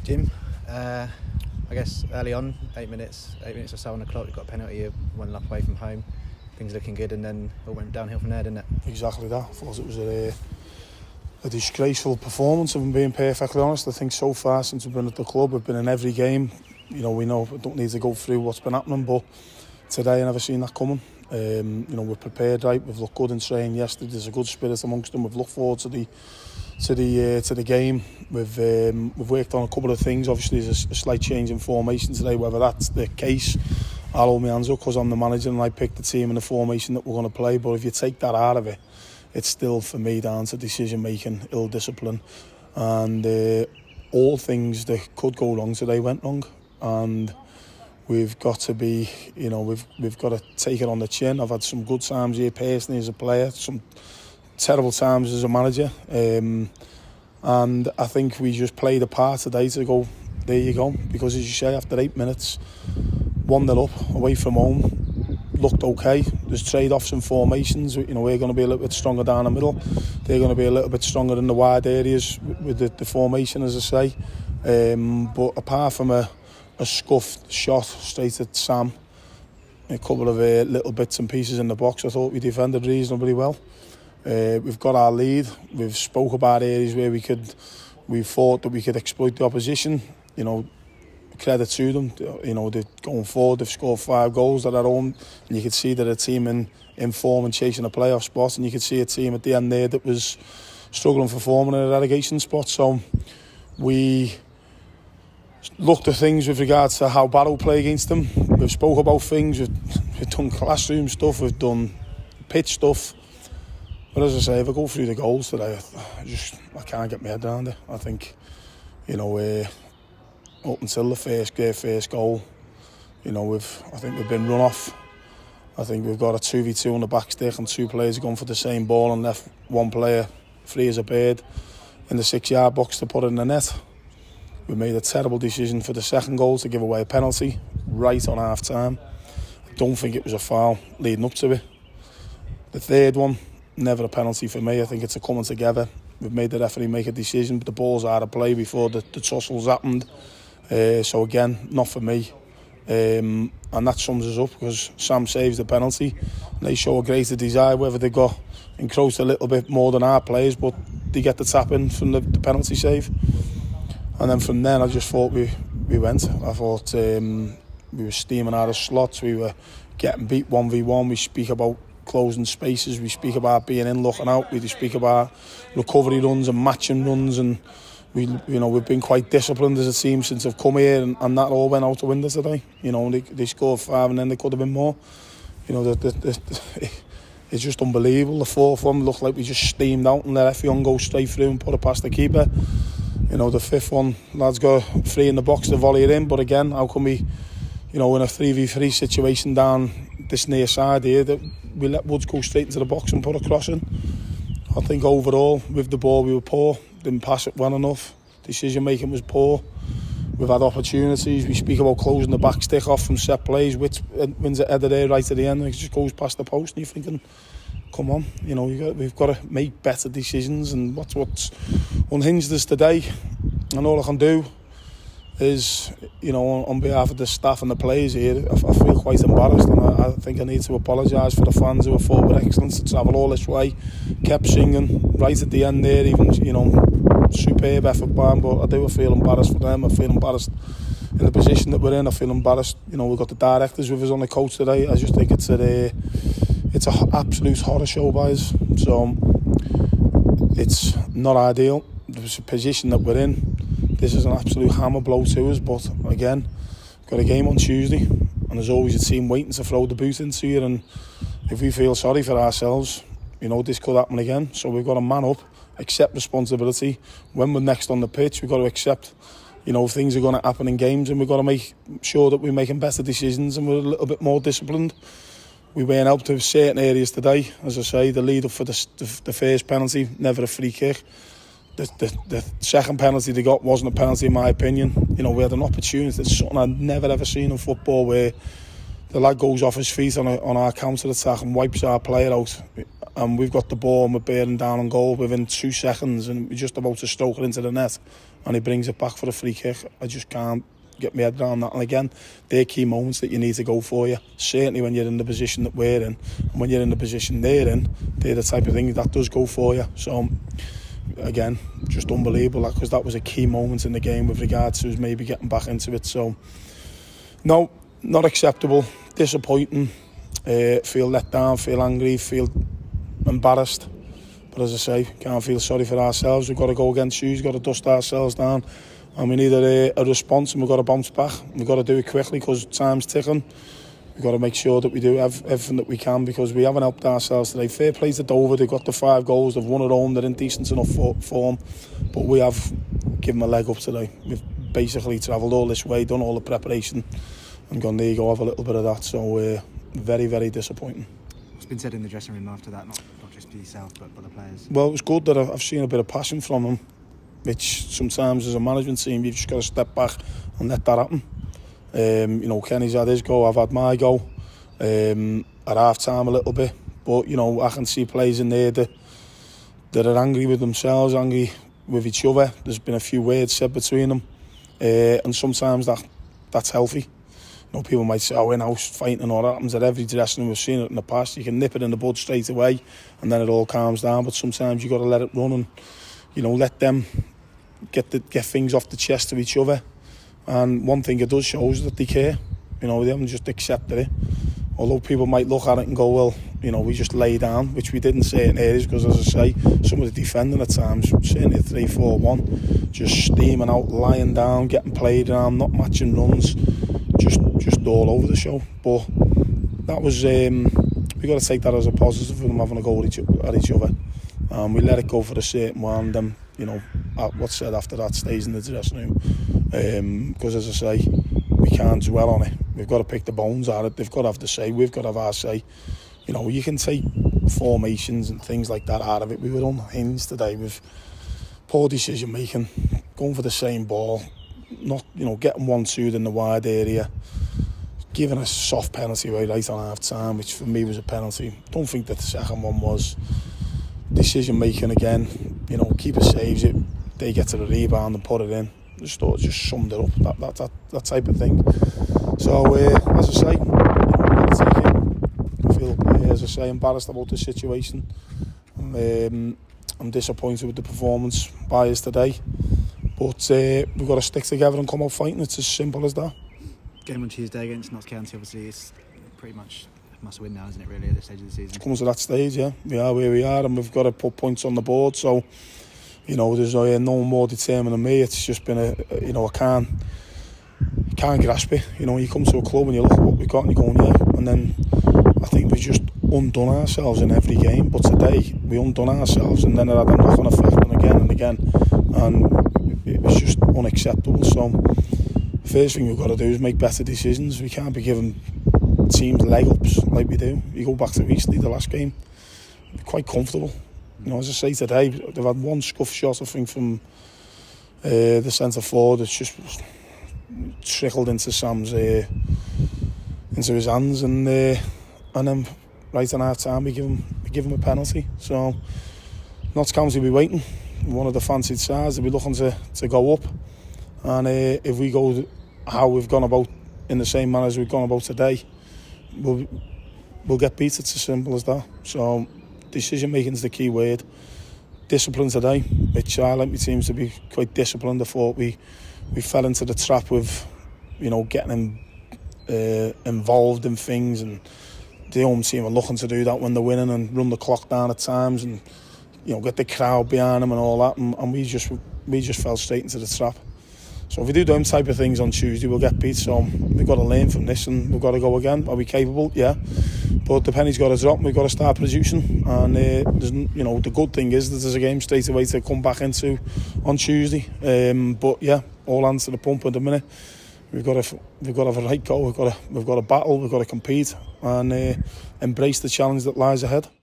Jim, I guess early on, 8 minutes or so on the clock, we got a penalty, one lap away from home, things looking good, and then it all went downhill from there, didn't it? Exactly that. I thought it was a disgraceful performance, if I'm being perfectly honest. I think so far since we've been at the club, we've been in every game. We know I don't need to go through what's been happening, but today I never seen that coming. We're prepared, right? We've looked good in training yesterday. There's a good spirit amongst them. We've looked forward to the game. We've worked on a couple of things. Obviously, there's a slight change in formation today. Whether that's the case, I'll hold my hands up because I'm the manager and I picked the team and the formation that we're going to play. But if you take that out of it, it's still for me down to decision making, ill discipline, and all things that could go wrong today went wrong. And we've got to be, we've got to take it on the chin. I've had some good times here personally as a player, some terrible times as a manager, and I think we just played a part today to go, there you go, because as you say, after 8 minutes, 1-0 up away from home, looked okay. There's trade-offs and formations. We're going to be a little bit stronger down the middle. They're going to be a little bit stronger in the wide areas with the formation, as I say. But apart from a scuffed shot straight at Sam, a couple of little bits and pieces in the box, I thought we defended reasonably well. We've got our lead. We've spoke about areas where we thought that we could exploit the opposition. Credit to them. They're going forward. They've scored 5 goals at their own, and you could see that a team in form and chasing a playoff spot, and you could see a team at the end there that was struggling for form in a relegation spot. So we looked at things with regards to how Barrow play against them. We've spoke about things. We've done classroom stuff. We've done pitch stuff. But as I say, if I go through the goals today, I can't get my head around it. I think, up until the first goal, I think we've been run off. I think we've got a 2v2 on the back stick and 2 players have gone for the same ball and left one player free as a bird in the 6-yard box to put it in the net. We made a terrible decision for the second goal to give away a penalty right on half time. I don't think it was a foul leading up to it. The third one, never a penalty for me. I think it's a coming together. We've made the referee make a decision, but the ball's out of play before the tussles happened. So again, not for me. And that sums us up because Sam saves the penalty. And they show a greater desire, whether they got encroached a little bit more than our players, but they get the tap in from the penalty save. And then from then, I just thought we went. I thought we were steaming out of slots. We were getting beat 1v1. We speak about closing spaces. We speak about being in, looking out. We speak about recovery runs and matching runs. And we've been quite disciplined as a team since I've come here, and that all went out the window today. They scored 5 and then they could have been more. It's just unbelievable. The 4th one looked like we just steamed out and let Effiong go straight through and put it past the keeper. The 5th one, lads got free in the box to volley it in, but again, how come we, in a 3v3 situation down this near side here, that we let Woods go straight into the box and put a cross in? I think overall, with the ball, we were poor. Didn't pass it well enough. Decision making was poor. We've had opportunities. We speak about closing the back stick off from set plays. Which wins it header there right at the end, and it just goes past the post. And you're thinking, come on, we've got to make better decisions. And what's unhinged us today. And all I can do is, on behalf of the staff and the players here, I feel quite embarrassed, and I think I need to apologise for the fans who have fought with excellence to travel all this way, kept singing right at the end there, even, superb effort by them, but I feel embarrassed for them. I feel embarrassed in the position that we're in. I feel embarrassed, we've got the directors with us on the coach today. I just think it's an absolute horror show by us, so it's not ideal. There's a position that we're in. This is an absolute hammer blow to us, but again, we've got a game on Tuesday, and there's always a team waiting to throw the boot into you, and if we feel sorry for ourselves, this could happen again. So we've got to man up, accept responsibility. When we're next on the pitch, we've got to accept, things are going to happen in games, and we've got to make sure that we're making better decisions and we're a little bit more disciplined. We weren't helped with certain areas today. As I say, the lead up for the first penalty, never a free kick. The second penalty they got wasn't a penalty in my opinion. We had an opportunity. It's something I've never ever seen in football, where the lad goes off his feet on our counter attack and wipes our player out, and we've got the ball and we're bearing down on goal within 2 seconds, and we're just about to stroke it into the net, and he brings it back for a free kick. I just can't get my head around that. And again, they're key moments that you need to go for you. Certainly when you're in the position that we're in, and when you're in the position they're in, they're the type of thing that does go for you. So again, just unbelievable, because that was a key moment in the game with regards to us maybe getting back into it. So no, not acceptable, disappointing, feel let down, feel angry, feel embarrassed. But as I say, can't feel sorry for ourselves. We've got to go against you, we've got to dust ourselves down, and we need a response, and we've got to bounce back. We've got to do it quickly because time's ticking. We've got to make sure that we do everything that we can, because we haven't helped ourselves today. Fair play to Dover, they've got the 5 goals, they've won at home, they're in decent enough form, but we have given them a leg up today. We've basically travelled all this way, done all the preparation, and gone, there you go, have a little bit of that. So very, very disappointing. What's been said in the dressing room after that, not just for yourself but for the players? Well, it was good that I've seen a bit of passion from them, which sometimes as a management team you've just got to step back and let that happen. You know, Kenny's had his go, I've had my go at half time a little bit, but you know, I can see players in there that are angry with themselves, angry with each other. There's been a few words said between them, and sometimes that's healthy. You know, people might say, oh, in-house fighting and all that happens at every dressing room. We've seen it in the past. You can nip it in the bud straight away and then it all calms down, but sometimes you've got to let it run and, you know, let them get things off the chest to each other. And one thing it does show is that they care. You know, they haven't just accepted it. Although people might look at it and go, well, you know, we just lay down, which we didn't say in areas, because as I say, some of the defending at times, certainly 3-4-1, just steaming out, lying down, getting played around, not matching runs, just all over the show. But that was, we got to take that as a positive for them having a go at each other. We let it go for a certain while, and then, you know, what's said after that stays in the dressing room. Because as I say, we can't dwell on it. We've got to pick the bones out of it. They've got to have the say. We've got to have our say. You know, you can take formations and things like that out of it. We were unhinged today with poor decision making, going for the same ball, not, you know, getting 1-2 in the wide area, giving a soft penalty right on half time, which for me was a penalty. Don't think that the second one was. Decision making again, you know, keeper saves it, they get to the rebound and put it in. Just thought it just summed it up, that type of thing. So as I say, you know, take it. I feel, as I say, embarrassed about the situation. I'm disappointed with the performance by us today, but we've got to stick together and come out fighting. It's as simple as that. Game on Tuesday against Notts County, obviously, it's pretty much must win now, isn't it, really, at this stage of the season? It comes to that stage, yeah. We are where we are, and we've got to put points on the board. So, you know, there's no one more determined than me. It's just been you know, I can't grasp it. You know, you come to a club and you look at what we've got and you're going, yeah. And then I think we've just undone ourselves in every game. But today, we undone ourselves, and then it had a knock-on effect and again. And it was just unacceptable. So, the first thing we've got to do is make better decisions. We can't be giving teams leg ups like we do. You go back to recently, the last game, quite comfortable. You know, as I say today, they've had one scuff shot, I think, from the centre forward. It's just trickled into Sam's into his hands, and then right on half time we give him a penalty. So Notts County will be waiting. One of the fancied sides, they'll be looking to go up, and if we go how we've gone about in the same manner as we've gone about today, we'll get beat. It's as simple as that. So decision making is the key word. Discipline today, which I like my teams to be quite disciplined. I thought we fell into the trap with, you know, getting involved in things, and the home team are looking to do that when they're winning and run the clock down at times, and, you know, get the crowd behind them and all that, and we just fell straight into the trap. So if we do them type of things on Tuesday, we'll get beat. So we've got to learn from this, and we've got to go again. Are we capable? Yeah. But the penny's got to drop, and we've got to start producing. And you know, the good thing is that there's a game straight away to come back into on Tuesday. But yeah, all hands to the pump at the minute. We've got to have a right go. We've got to battle. We've got to compete and embrace the challenge that lies ahead.